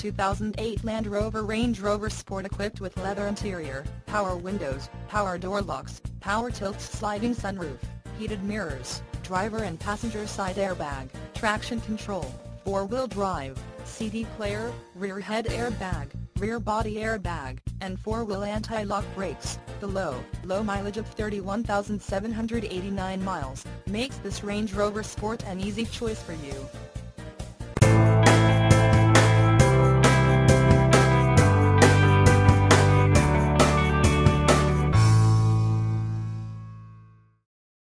2008 Land Rover Range Rover Sport equipped with leather interior, power windows, power door locks, power tilt sliding sunroof, heated mirrors, driver and passenger side airbag, traction control, 4-wheel drive, CD player, rear head airbag, rear body airbag, and 4-wheel anti-lock brakes. The low mileage of 31,789 miles makes this Range Rover Sport an easy choice for you.